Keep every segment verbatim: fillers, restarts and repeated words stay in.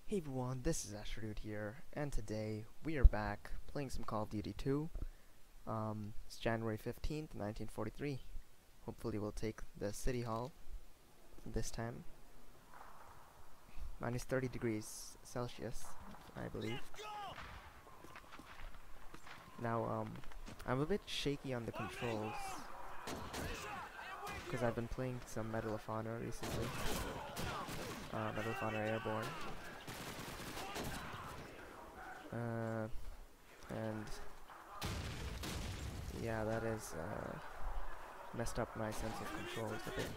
Hey everyone, this is Astrodude here, and today we are back playing some Call of Duty two. Um, it's January fifteenth, nineteen forty-three. Hopefully we'll take the City Hall this time. Minus thirty degrees Celsius, I believe. Now, um, I'm a bit shaky on the controls, because I've been playing some Medal of Honor recently. Uh, Medal of Honor Airborne. Uh, and yeah, that is uh, messed up my sense of control a bit.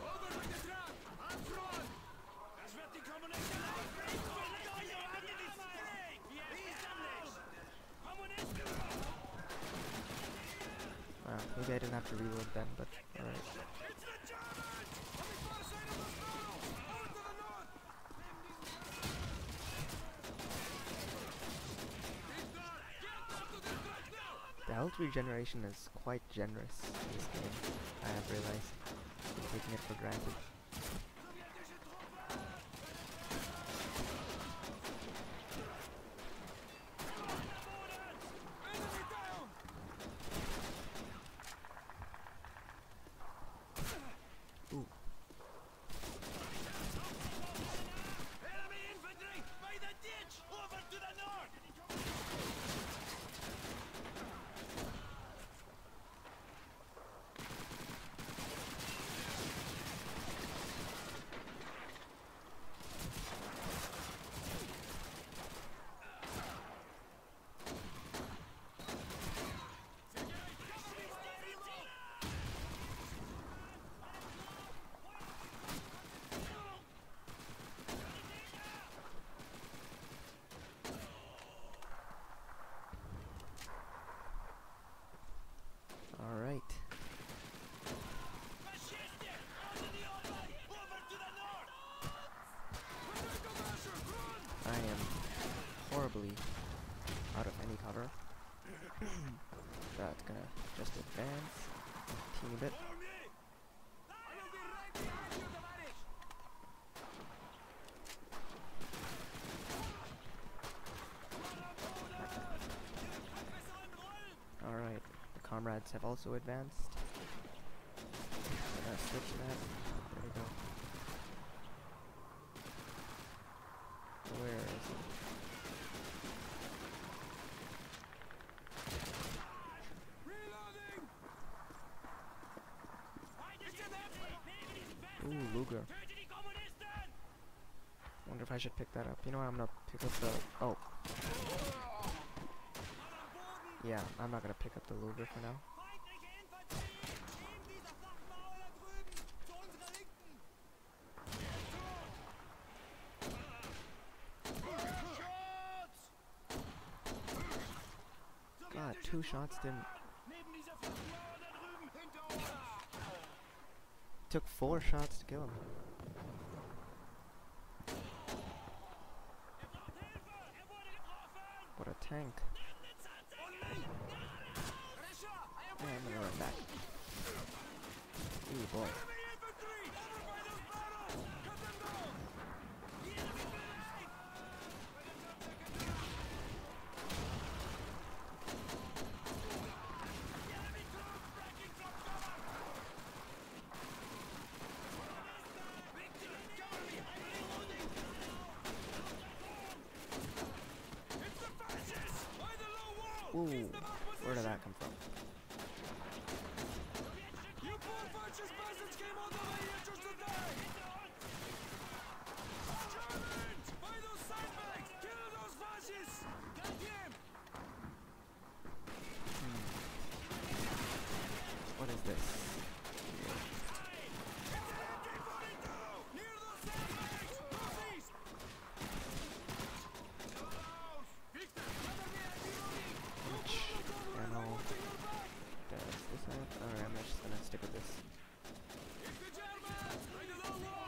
Wow, maybe I didn't have to reload then, but alright. The health regeneration is quite generous in this game, I have realized. I'm taking it for granted. Ooh. Alright. I am horribly out of any cover. That's gonna just advance a teeny bit. Alright, the comrades have also advanced. I'm gonna switch that. There we go. Where is he? Ooh, Luger. Wonder if I should pick that up. You know what, I'm gonna pick up the... Oh. Yeah, I'm not gonna pick up the Luger for now. God, two shots didn't... Took four shots to kill him. What a tank. Yeah, I'm gonna run back. Ooh, boy. Ooh, where did that come from? Hmm. What is this? Alright, I'm just gonna stick with this.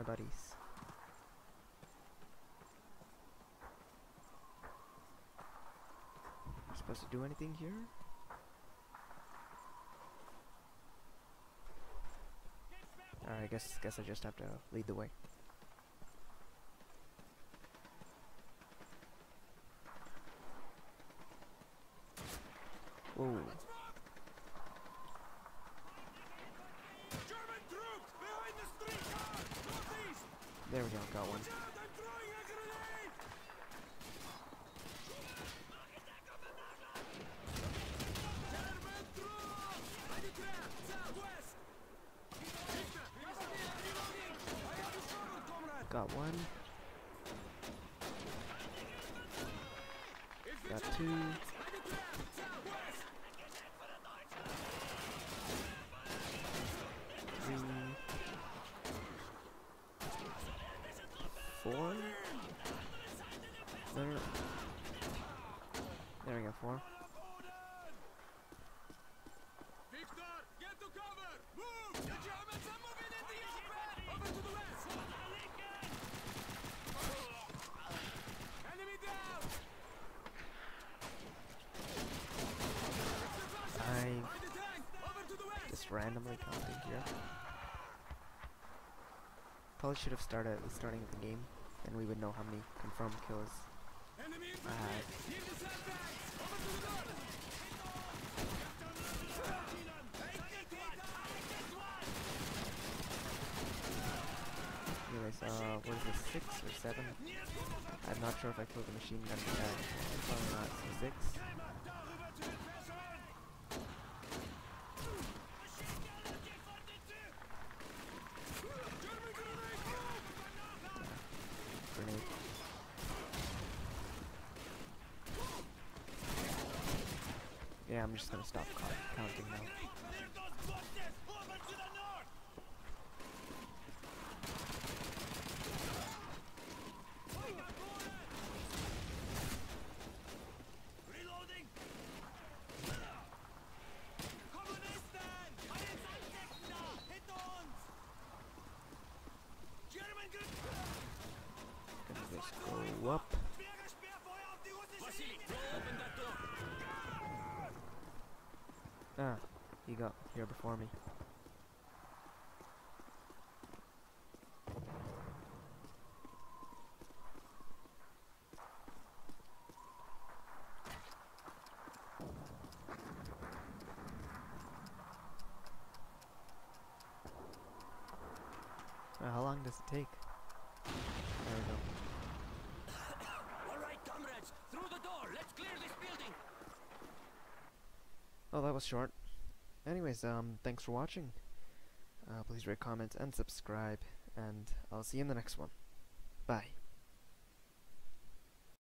my buddies. Supposed to do anything here? Alright, I guess guess I just have to lead the way. Whoa. There we go, got one. Got one. Got two. Three. Four? No, no, no. There we go, four. Get to cover! Move! The Germans are moving in the open! Over to the west! Enemy down! I just randomly counting here. Probably should have started at the starting of the game, and we would know how many confirmed kills I had. Anyways, uh, what is this, six or seven? I'm not sure if I killed the machine gun guy. Probably not, so six. Grenade. Yeah, I'm just gonna stop counting now. Go up. Ah, he got here before me. Uh, how long does it take? There we go. Through the door, let's clear this building. Oh, that was short. Anyways, um, thanks for watching. Uh, please rate, comment, and subscribe, and I'll see you in the next one. Bye.